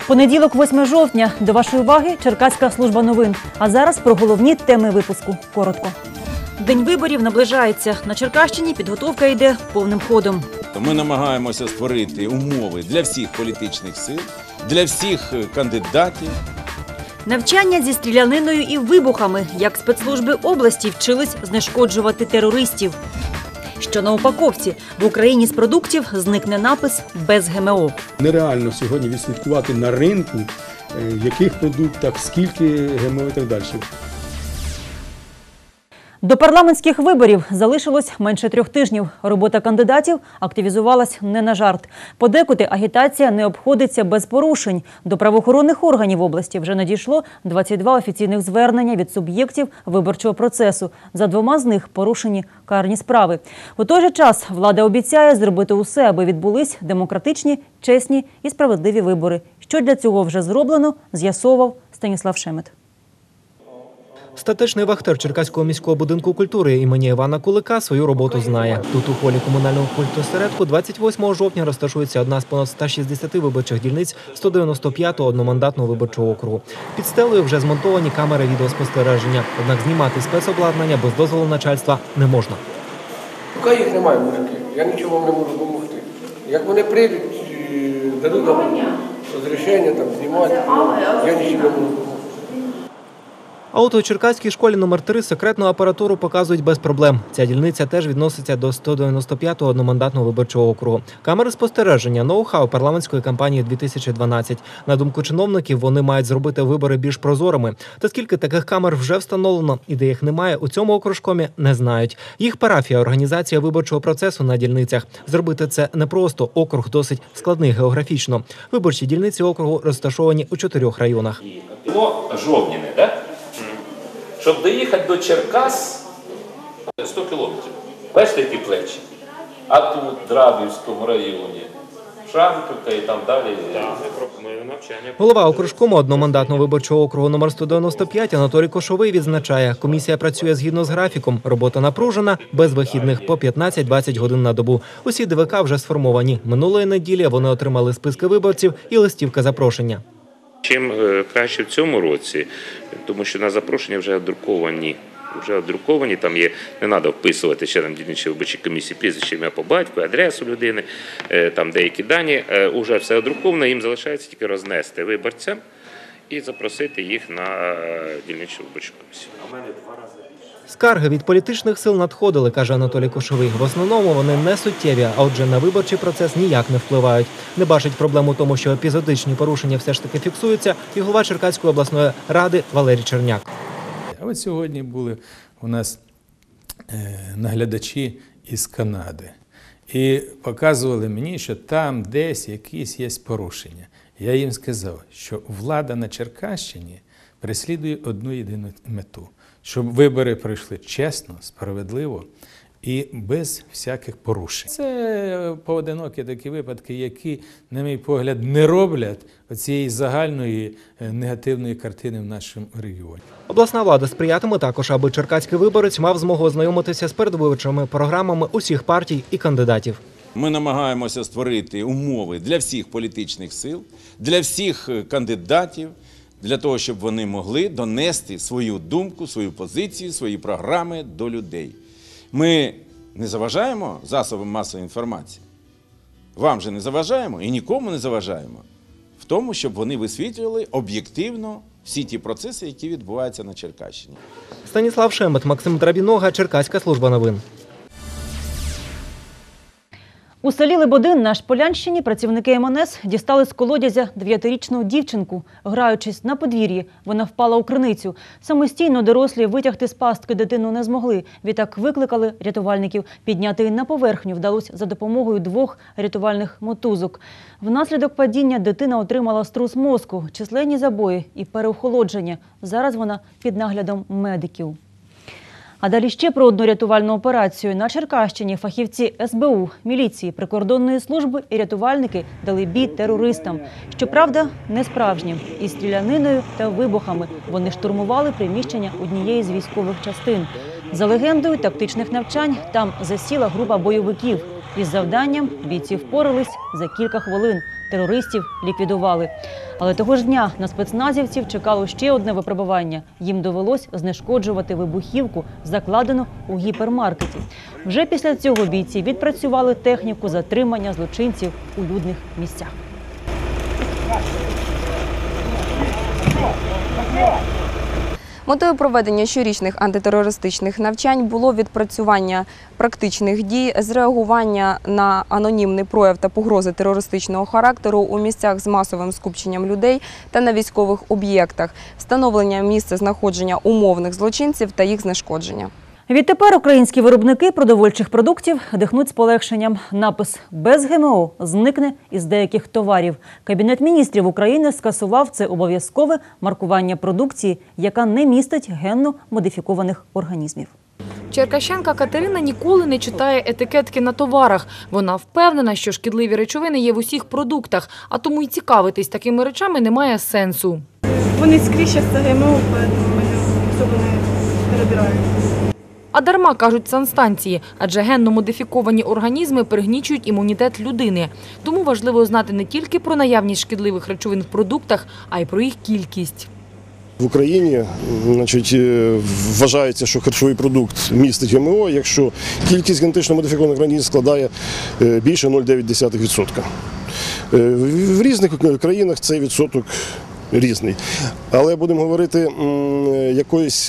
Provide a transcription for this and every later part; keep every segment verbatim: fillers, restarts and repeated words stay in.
Понеділок, восьме жовтня. До вашої уваги Черкаська служба новин. А зараз про головні теми випуску. Коротко. День виборів наближається. На Черкащині підготовка йде повним ходом. Ми намагаємося створити умови для всіх політичних сил, для всіх кандидатів. Навчання зі стріляниною і вибухами. Як спецслужби області вчились знешкоджувати терористів. Що на упаковці? В Україні з продуктів зникне напис «без ГМО». Нереально сьогодні відслідкувати на ринку, в яких продуктах, скільки ГМО і так далі. До парламентських виборів залишилось менше трьох тижнів. Робота кандидатів активізувалась не на жарт. Подекуди агітація не обходиться без порушень. До правоохоронних органів області вже надійшло двадцять два офіційних звернення від суб'єктів виборчого процесу. За двома з них порушені карні справи. У той же час влада обіцяє зробити усе, аби відбулись демократичні, чесні і справедливі вибори. Що для цього вже зроблено, з'ясовував Станіслав Шемет. Статичний вахтер Черкаського міського будинку культури імені Івана Кулика свою роботу знає. Тут у холі комунального культосередку двадцять восьмого жовтня розташується одна з понад ста шістдесяти виборчих дільниць сто дев'яносто п'ятого одномандатного виборчого округу. Під стелею вже змонтовані камери відеоспостереження. Однак знімати спецобладнання без дозволу начальства не можна. Поки їх немає, мужики, я нічого вам не можу допомогти. Як вони прийдуть, дадуть нам розрішення, там, знімати, я нічого не можу допомогти. А от у Черкаській школі номер три секретну апаратуру показують без проблем. Ця дільниця теж відноситься до сто дев'яносто п'ятого одномандатного виборчого округу. Камери спостереження – ноу-хау парламентської кампанії дві тисячі дванадцять. На думку чиновників, вони мають зробити вибори більш прозорими. Та скільки таких камер вже встановлено і де їх немає, у цьому окружкомі не знають. Їх парафія – організація виборчого процесу на дільницях. Зробити це непросто. Округ досить складний географічно. Виборчі дільниці округу розташовані у чотирьох районах. Село Жовніне, так? Щоб доїхати до Черкас сто кілометрів. Бачите ті плечі? А тут, в Драбівському районі, Шанківка і там далі. Голова окружкому одномандатного виборчого округу номер сто дев'яносто п'ять Анатолій Кошовий відзначає, комісія працює згідно з графіком. Робота напружена, без вихідних по п'ятнадцять-двадцять годин на добу. Усі ДВК вже сформовані. Минулої неділі вони отримали списки виборців і листівка запрошення. Чим краще в цьому році, тому що на запрошення вже одруковані, вже одруковані, там є, не треба вписувати членам дільничої виборчої комісії прізвище, ім'я по батьку, адресу людини, там деякі дані, вже все одруковано, їм залишається тільки рознести виборцям і запросити їх на дільничу виборчу комісію. Скарги від політичних сил надходили, каже Анатолій Кошовий. В основному вони не суттєві, а отже на виборчий процес ніяк не впливають. Не бачить проблем у тому, що епізодичні порушення все ж таки фіксуються, і голова Черкаської обласної ради Валерій Черняк. А от сьогодні були у нас наглядачі із Канади. І показували мені, що там десь якісь є порушення. Я їм сказав, що влада на Черкащині переслідує одну єдину мету. Щоб вибори пройшли чесно, справедливо і без всяких порушень. Це поодинокі такі випадки, які, на мій погляд, не роблять цієї загальної негативної картини в нашому регіоні. Обласна влада сприятиме також, аби черкаський виборець мав змогу ознайомитися з передвиборчими програмами усіх партій і кандидатів. Ми намагаємося створити умови для всіх політичних сил, для всіх кандидатів, для того, щоб вони могли донести свою думку, свою позицію, свої програми до людей. Ми не заважаємо засобам масової інформації. Вам же не заважаємо і нікому не заважаємо в тому, щоб вони висвітлювали об'єктивно всі ті процеси, які відбуваються на Черкащині. Станіслав Шемет, Максим Драбінога, Черкаська служба новин. У селі Лебедин на Шполянщині працівники ем ен ес дістали з колодязя дев'ятирічну дівчинку. Граючись на подвір'ї, вона впала у криницю. Самостійно дорослі витягти з пастки дитину не змогли. Відтак викликали рятувальників. Підняти її на поверхню вдалося за допомогою двох рятувальних мотузок. Внаслідок падіння дитина отримала струс мозку, численні забої і переохолодження. Зараз вона під наглядом медиків. А далі ще про одну рятувальну операцію. На Черкащині фахівці ес бе у, міліції, прикордонної служби і рятувальники дали бій терористам. Щоправда, не справжнім. Із стріляниною та вибухами вони штурмували приміщення однієї з військових частин. За легендою тактичних навчань, там засіла група бойовиків. Із завданням бійці впорались за кілька хвилин. Терористів ліквідували. Але того ж дня на спецназівців чекало ще одне випробування. Їм довелось знешкоджувати вибухівку, закладену у гіпермаркеті. Вже після цього бійці відпрацювали техніку затримання злочинців у людних місцях. Метою проведення щорічних антитерористичних навчань було відпрацювання практичних дій з реагування на анонімний прояв та погрози терористичного характеру у місцях з масовим скупченням людей та на військових об'єктах, встановлення місця знаходження умовних злочинців та їх знешкодження. Відтепер українські виробники продовольчих продуктів дихнуть з полегшенням. Напис «Без ГМО» зникне із деяких товарів. Кабінет міністрів України скасував це обов'язкове маркування продукції, яка не містить генно модифікованих організмів. Черкащанка Катерина ніколи не читає етикетки на товарах. Вона впевнена, що шкідливі речовини є в усіх продуктах, а тому й цікавитись такими речами немає сенсу. Вони скрізь це ГМО, тому особо не перебирають. А дарма, кажуть санстанції, адже генно модифіковані організми пригнічують імунітет людини. Тому важливо знати не тільки про наявність шкідливих речовин в продуктах, а й про їх кількість. В Україні, значить, вважається, що харчовий продукт містить ГМО, якщо кількість генетично модифікованих організмів складає більше нуль цілих дев'ять десятих відсотка. В різних країнах цей відсоток різний. Але будемо говорити якоїсь...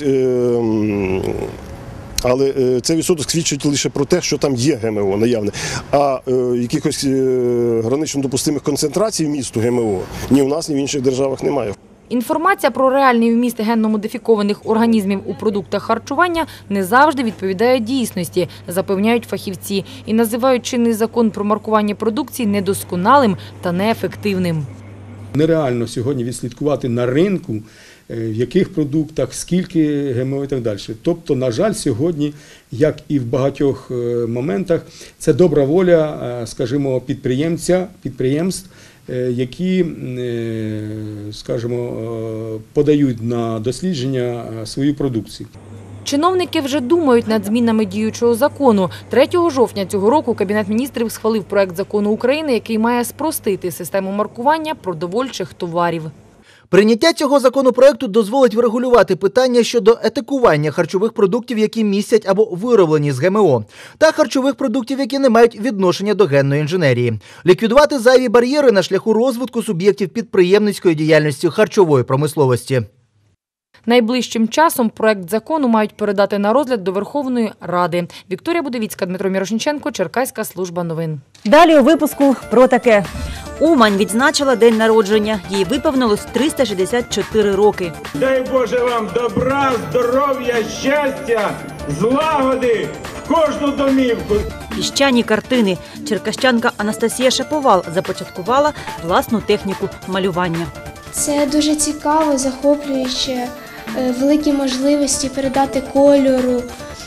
Але цей відсоток свідчить лише про те, що там є ГМО наявне. А е, якихось е, гранично допустимих концентрацій вмісту ГМО ні в нас, ні в інших державах немає. Інформація про реальний вміст генно-модифікованих організмів у продуктах харчування не завжди відповідає дійсності, запевняють фахівці, і називають чинний закон про маркування продукції недосконалим та неефективним. Нереально сьогодні відслідкувати на ринку, в яких продуктах, скільки ГМО і так далі. Тобто, на жаль, сьогодні, як і в багатьох моментах, це добра воля, скажімо, підприємця, підприємств, які, скажімо, подають на дослідження свою продукцію. Чиновники вже думають над змінами діючого закону. третього жовтня цього року Кабінет міністрів схвалив проект закону України, який має спростити систему маркування продовольчих товарів. Прийняття цього законопроекту дозволить врегулювати питання щодо етикування харчових продуктів, які містять або вироблені з ГМО, та харчових продуктів, які не мають відношення до генної інженерії. Ліквідувати зайві бар'єри на шляху розвитку суб'єктів підприємницької діяльності харчової промисловості. Найближчим часом проект закону мають передати на розгляд до Верховної Ради. Вікторія Будовіцька, Дмитро Мірошниченко, Черкаська служба новин. Далі у випуску про таке. Умань відзначила день народження. Їй виповнилось триста шістдесят чотири роки. Дай Боже вам добра, здоров'я, щастя, злагоди в кожну домівку. Піщані картини. Черкащанка Анастасія Шаповал започаткувала власну техніку малювання. Це дуже цікаво, захоплююче, великі можливості передати кольору.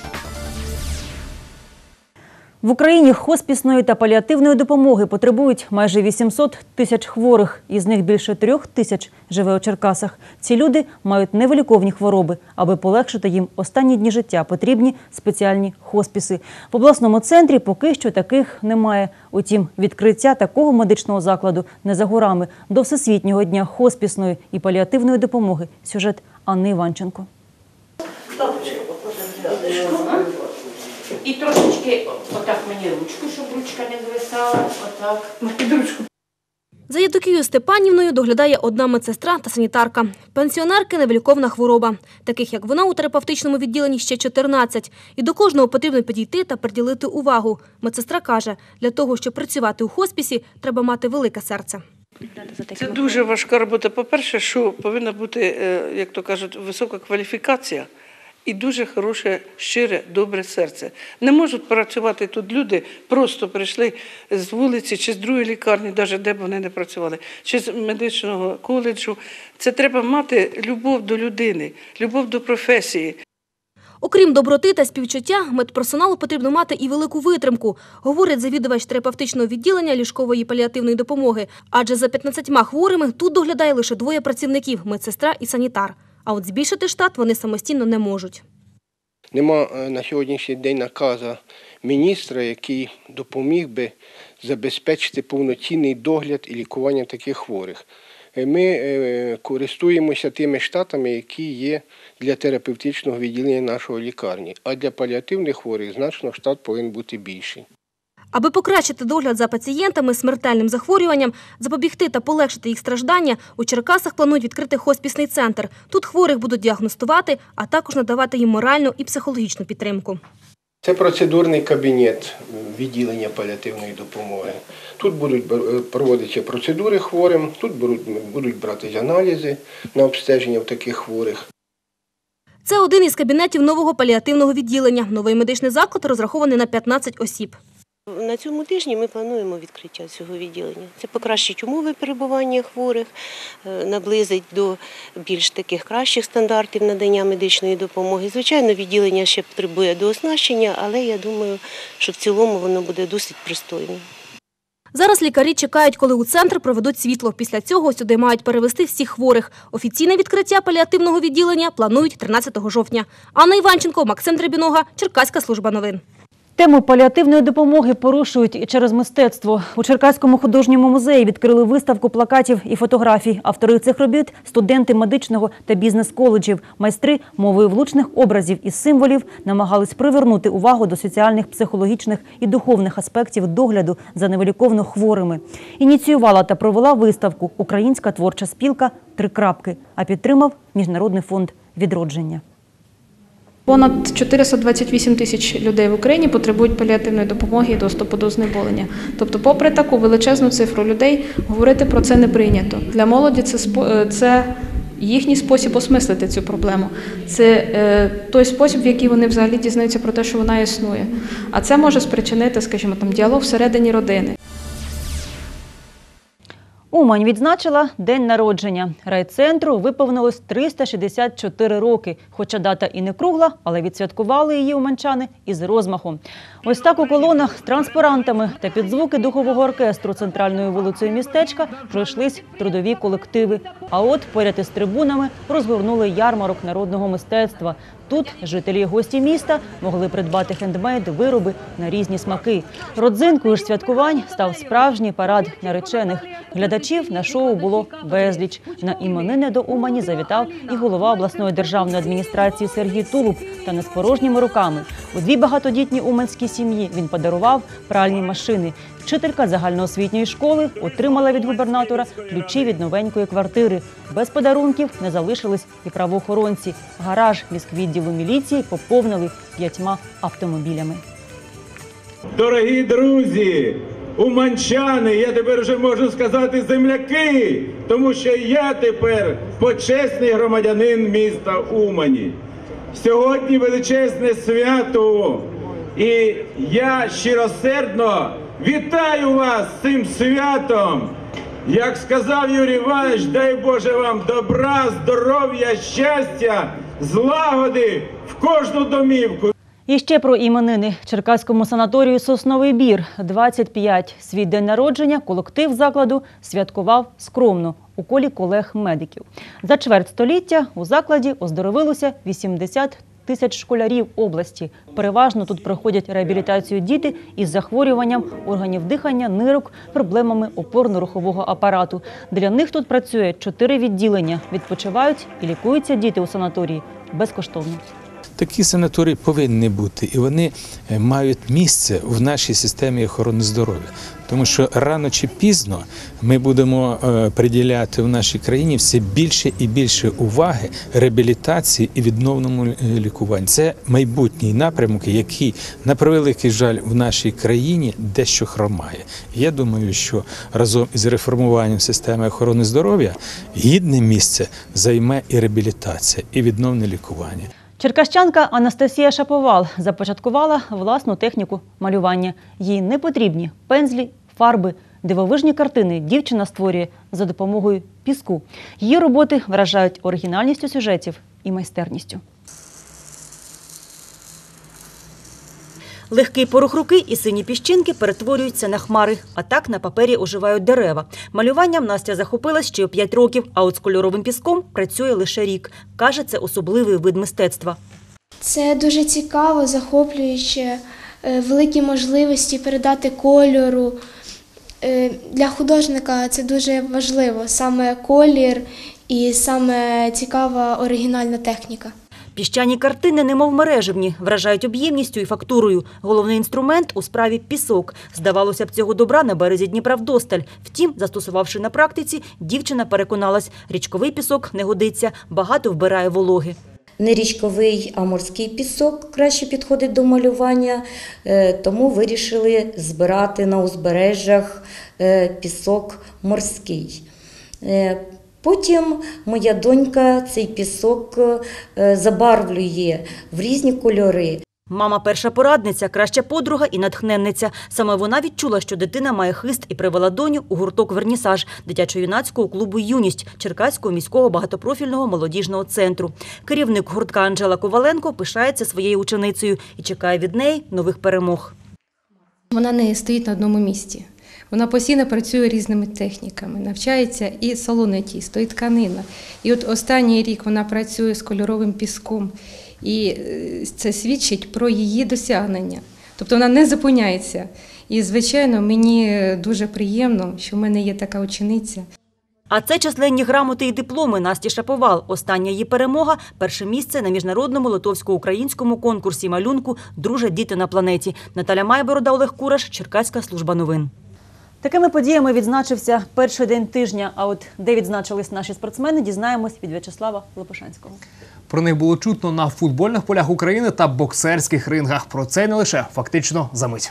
В Україні хоспісної та паліативної допомоги потребують майже вісімсот тисяч хворих. Із них більше трьох тисяч живе у Черкасах. Ці люди мають невиліковні хвороби. Аби полегшити їм останні дні життя, потрібні спеціальні хоспіси. В обласному центрі поки що таких немає. Утім, відкриття такого медичного закладу не за горами. До Всесвітнього дня хоспісної і паліативної допомоги. Сюжет Анни Іванченко. І трошечки отак мені ручку, щоб ручка не звисала, отак. Під ручку. За Євдокією Степанівною доглядає одна медсестра та санітарка. Пенсіонерки – невиліковна хвороба. Таких, як вона, у терапевтичному відділенні ще чотирнадцять. І до кожного потрібно підійти та приділити увагу. Медсестра каже, для того, щоб працювати у хоспісі, треба мати велике серце. Це дуже важка робота. По-перше, що повинна бути, як то кажуть, висока кваліфікація. І дуже хороше, щире, добре серце. Не можуть працювати тут люди, просто прийшли з вулиці чи з другої лікарні, навіть де б вони не працювали, чи з медичного коледжу. Це треба мати любов до людини, любов до професії. Окрім доброти та співчуття, медперсоналу потрібно мати і велику витримку, говорить завідувач терапевтичного відділення ліжкової паліативної допомоги. Адже за п'ятнадцятьма хворими тут доглядає лише двоє працівників – медсестра і санітар. А от збільшити штат вони самостійно не можуть. Нема на сьогоднішній день наказу міністра, який допоміг би забезпечити повноцінний догляд і лікування таких хворих. Ми користуємося тими штатами, які є для терапевтичного відділення нашої лікарні, а для паліативних хворих значно штат повинен бути більший. Аби покращити догляд за пацієнтами з смертельним захворюванням, запобігти та полегшити їх страждання, у Черкасах планують відкрити хоспісний центр. Тут хворих будуть діагностувати, а також надавати їм моральну і психологічну підтримку. Це процедурний кабінет відділення паліативної допомоги. Тут будуть проводитися процедури хворим, тут будуть братись аналізи на обстеження в таких хворих. Це один із кабінетів нового паліативного відділення. Новий медичний заклад розрахований на п'ятнадцять осіб. На цьому тижні ми плануємо відкриття цього відділення. Це покращить умови перебування хворих, наблизить до більш таких кращих стандартів надання медичної допомоги. Звичайно, відділення ще потребує дооснащення, але я думаю, що в цілому воно буде досить пристойним. Зараз лікарі чекають, коли у центр проведуть світло. Після цього сюди мають перевезти всіх хворих. Офіційне відкриття паліативного відділення планують тринадцятого жовтня. Анна Іванченко, Максим Дребінога, Черкаська служба новин. Тему паліативної допомоги порушують і через мистецтво. У Черкаському художньому музеї відкрили виставку плакатів і фотографій. Автори цих робіт – студенти медичного та бізнес-коледжів. Майстри мовою влучних образів і символів намагались привернути увагу до соціальних, психологічних і духовних аспектів догляду за невиліковно хворими. Ініціювала та провела виставку українська творча спілка «Три крапки», а підтримав Міжнародний фонд відродження. Понад чотириста двадцять вісім тисяч людей в Україні потребують паліативної допомоги і доступу до знеболення. Тобто, попри таку величезну цифру людей, говорити про це не прийнято. Для молоді це, це їхній спосіб осмислити цю проблему. Це е, той спосіб, в який вони взагалі дізнаються про те, що вона існує. А це може спричинити, скажімо, там, діалог всередині родини. Умань відзначила день народження. Райцентру виповнилось триста шістдесят чотири роки. Хоча дата і не кругла, але відсвяткували її уманчани із розмахом. Ось так у колонах з транспарантами та під звуки духового оркестру центральною вулицею містечка пройшлись трудові колективи. А от поряд із трибунами розгорнули ярмарок народного мистецтва. Тут жителі і гості міста могли придбати хендмейд, вироби на різні смаки. Родзинкою ж святкувань став справжній парад наречених. Глядачів на шоу було безліч. На іменини до Умані завітав і голова обласної державної адміністрації Сергій Тулуб. Та не з порожніми руками. У дві багатодітні уманські сім'ї він подарував пральні машини. Вчителька загальноосвітньої школи отримала від губернатора ключі від новенької квартири. Без подарунків не залишились і правоохоронці. Гараж міськвідділу міліції поповнили п'ятьма автомобілями. Дорогі друзі, уманчани, я тепер вже можу сказати земляки, тому що я тепер почесний громадянин міста Умані. Сьогодні величезне свято, і я щиросердно вітаю вас з цим святом. Як сказав Юрій Іванович, дай Боже вам добра, здоров'я, щастя, злагоди в кожну домівку. І ще про іменини. Черкаському санаторію «Сосновий бір» двадцять п'ять. Свій день народження колектив закладу святкував скромно у колі колег-медиків. За чверть століття у закладі оздоровилося вісімдесят тисяч школярів області. Переважно тут проходять реабілітацію діти із захворюванням органів дихання, нирок, проблемами опорно-рухового апарату. Для них тут працює чотири відділення. Відпочивають і лікуються діти у санаторії безкоштовно. Такі санаторії повинні бути, і вони мають місце в нашій системі охорони здоров'я. Тому що рано чи пізно ми будемо приділяти в нашій країні все більше і більше уваги реабілітації і відновленому лікуванню. Це майбутній напрямок, який, на превеликий жаль, в нашій країні дещо хромає. Я думаю, що разом із реформуванням системи охорони здоров'я гідне місце займе і реабілітація, і відновлене лікування. Черкащанка Анастасія Шаповал започаткувала власну техніку малювання. Їй не потрібні пензлі, фарби. Дивовижні картини дівчина створює за допомогою піску. Її роботи вражають оригінальністю сюжетів і майстерністю. Легкий порух руки і сині піщинки перетворюються на хмари, а так на папері оживають дерева. Малюванням Настя захопилась ще у п'ять років, а от з кольоровим піском працює лише рік. Каже, це особливий вид мистецтва. Це дуже цікаво, захоплююче. е, великі можливості передати кольору. Е, Для художника це дуже важливо, саме колір і саме цікава оригінальна техніка. Піщані картини, немов мережевні, вражають об'ємністю і фактурою. Головний інструмент у справі – пісок. Здавалося б, цього добра на березі Дніпра вдосталь. Втім, застосувавши на практиці, дівчина переконалась – річковий пісок не годиться, багато вбирає вологи. Не річковий, а морський пісок краще підходить до малювання, тому вирішили збирати на узбережжях пісок морський. Потім моя донька цей пісок забарвлює в різні кольори. Мама – перша порадниця, краща подруга і натхненниця. Саме вона відчула, що дитина має хист і привела доню у гурток «Вернісаж» дитячо-юнацького клубу «Юність» Черкаського міського багатопрофільного молодіжного центру. Керівник гуртка Анжела Коваленко пишається своєю ученицею і чекає від неї нових перемог. Вона не стоїть на одному місці. Вона постійно працює різними техніками, навчається і солонитійство, і тканина. І от останній рік вона працює з кольоровим піском. І це свідчить про її досягнення. Тобто вона не зупиняється. І, звичайно, мені дуже приємно, що в мене є така учениця. А це численні грамоти і дипломи Насті Шаповал. Остання її перемога – перше місце на міжнародному литовсько-українському конкурсі малюнку «Дружать діти на планеті». Наталя Майборода, Олег Кураш, Черкаська служба новин. Такими подіями відзначився перший день тижня. А от де відзначились наші спортсмени, дізнаємось від В'ячеслава Лопушанського. Про них було чутно на футбольних полях України та боксерських рингах. Про це й не лише, фактично, за мить.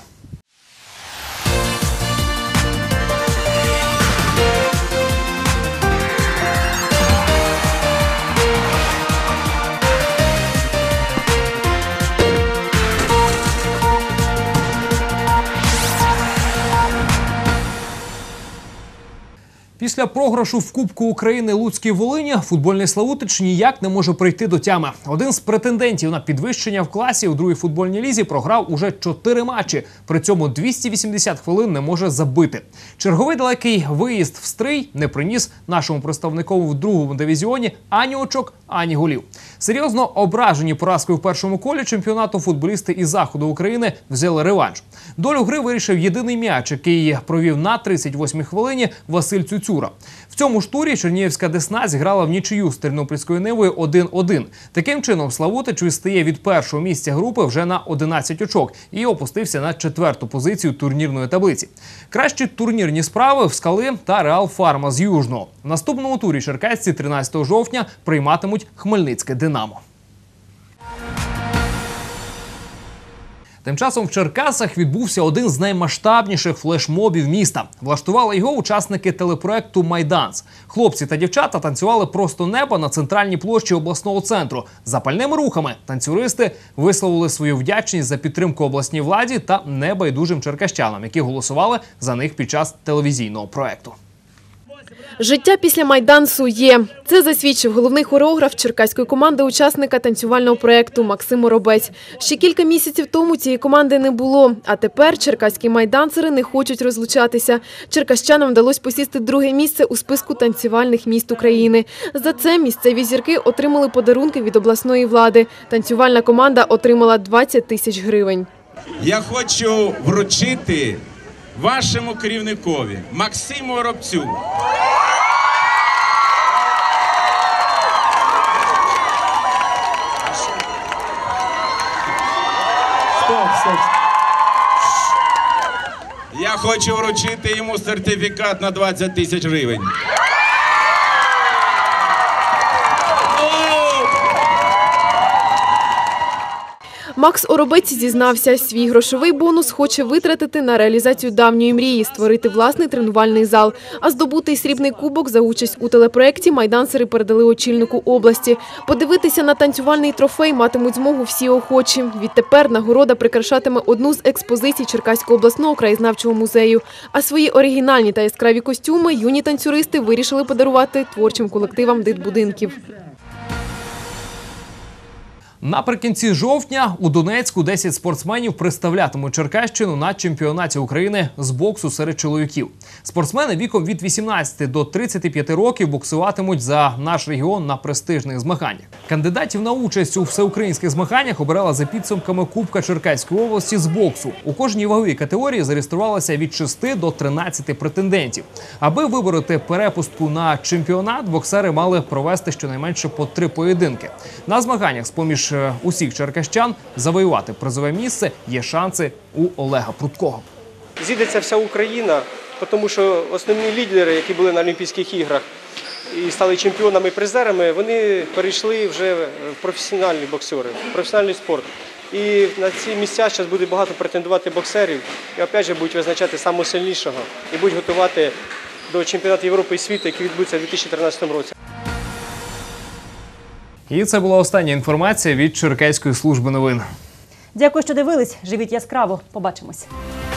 Після програшу в Кубку України Луцькій Волині футбольний Славутич ніяк не може прийти до тями. Один з претендентів на підвищення в класі у другій футбольній лізі програв уже чотири матчі. При цьому двісті вісімдесят хвилин не може забити. Черговий далекий виїзд в Стрий не приніс нашому представникову в другому дивізіоні ані очок, ані голів. Серйозно ображені поразкою в першому колі чемпіонату футболісти із заходу України взяли реванш. Долю гри вирішив єдиний м'яч, який провів на тридцять восьмій хвилині Василь Цюцюра. В цьому ж турі Чернігівська Десна зіграла в нічию з Тернопільською Нивою один один. Таким чином, Славутич відстає від першого місця групи вже на одинадцять очок і опустився на четверту позицію турнірної таблиці. Кращі турнірні справи в Скали та Реал Фарма з Южного. В наступному турі черкасці тринадцятого жовтня прийматимуть Хмельницьке Динамо. Тим часом в Черкасах відбувся один з наймасштабніших флешмобів міста. Влаштували його учасники телепроекту «Майданс». Хлопці та дівчата танцювали просто неба на центральній площі обласного центру. Запальними рухами танцюристи висловили свою вдячність за підтримку обласній владі та небайдужим черкащанам, які голосували за них під час телевізійного проекту. Життя після Майдансу є. Це засвідчив головний хореограф черкаської команди учасника танцювального проєкту Максим Оробець. Ще кілька місяців тому цієї команди не було, а тепер черкаські майдансери не хочуть розлучатися. Черкащанам вдалося посісти друге місце у списку танцювальних міст України. За це місцеві зірки отримали подарунки від обласної влади. Танцювальна команда отримала двадцять тисяч гривень. Я хочу вручити вашому керівникові Максиму Оробцю Стоп, стоп. Я хочу вручити йому сертифікат на двадцять тисяч гривень. Макс Оробець зізнався, свій грошовий бонус хоче витратити на реалізацію давньої мрії – створити власний тренувальний зал. А здобутий срібний кубок за участь у телепроекті майдансери передали очільнику області. Подивитися на танцювальний трофей матимуть змогу всі охочі. Відтепер нагорода прикрашатиме одну з експозицій Черкаського обласного краєзнавчого музею. А свої оригінальні та яскраві костюми юні танцюристи вирішили подарувати творчим колективам дитбудинків. Наприкінці жовтня у Донецьку десять спортсменів представлятимуть Черкащину на чемпіонаті України з боксу серед чоловіків. Спортсмени віком від вісімнадцяти до тридцяти п'яти років боксуватимуть за наш регіон на престижних змаганнях. Кандидатів на участь у всеукраїнських змаганнях обирала за підсумками Кубка Черкаської області з боксу. У кожній ваговій категорії зареєструвалося від шести до тринадцяти претендентів. Аби вибороти перепустку на чемпіонат, боксери мали провести щонайменше по три поєдинки. На змаганнях з-поміж усіх черкащан завоювати призове місце є шанси у Олега Прудкого. Зійдеться вся Україна, тому що основні лідери, які були на Олімпійських іграх і стали чемпіонами-призерами, вони перейшли вже в професіональні боксери, в професіональний спорт. І на ці місця зараз буде багато претендувати боксерів і опять же будуть визначати самого сильнішого і будуть готувати до чемпіонату Європи і світу, який відбудеться у дві тисячі тринадцятому році. І це була остання інформація від Черкаської служби новин. Дякую, що дивились. Живіть яскраво. Побачимось.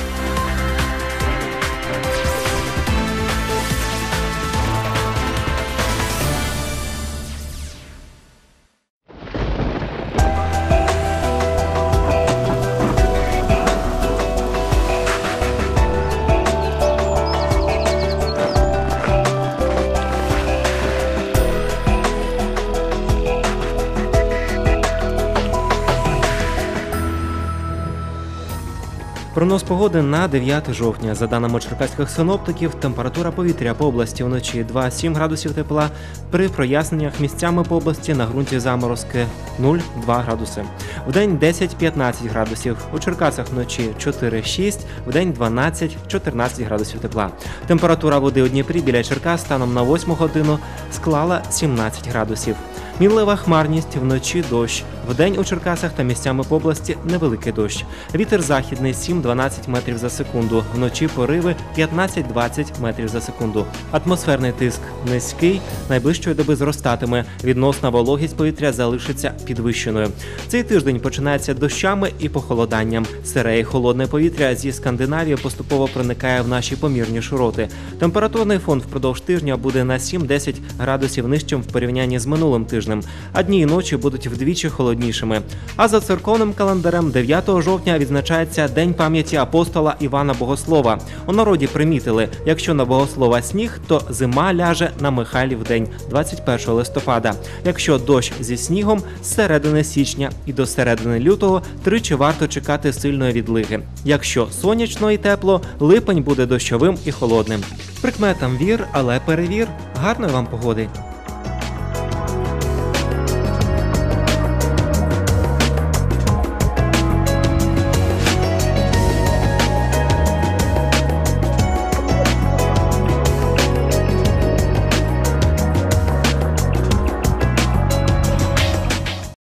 Прогноз погоди на дев'яте жовтня. За даними черкаських синоптиків, температура повітря по області вночі два-сім градусів тепла, при проясненнях місцями по області на ґрунті заморозки нуль-два градуси. Вдень десять-п'ятнадцять градусів, у Черкасах вночі чотири-шість, вдень дванадцять-чотирнадцять градусів тепла. Температура води у Дніпрі біля Черкас станом на восьму годину склала сімнадцять градусів. Мінлива хмарність, вночі дощ. Вдень у Черкасах та місцями по області невеликий дощ. Вітер західний сім-дванадцять метрів за секунду. Вночі пориви п'ятнадцять-двадцять метрів за секунду. Атмосферний тиск низький, найближчої доби зростатиме. Відносна вологість повітря залишиться підвищеною. Цей тиждень починається дощами і похолоданням. Сире і холодне повітря зі Скандинавії поступово проникає в наші помірні широти. Температурний фон впродовж тижня буде на сім-десять градусів нижчим в порівнянні з минулим тижнем. А дні і ночі будуть вдвічі холоднішими. А за церковним календарем дев'ятого жовтня відзначається День пам'яті апостола Івана Богослова. У народі примітили, якщо на Богослова сніг, то зима ляже на Михайлів день двадцять першого листопада. Якщо дощ зі снігом, з середини січня і до середини лютого тричі варто чекати сильної відлиги. Якщо сонячно і тепло, липень буде дощовим і холодним. Прикметам вір, але перевір. Гарної вам погоди!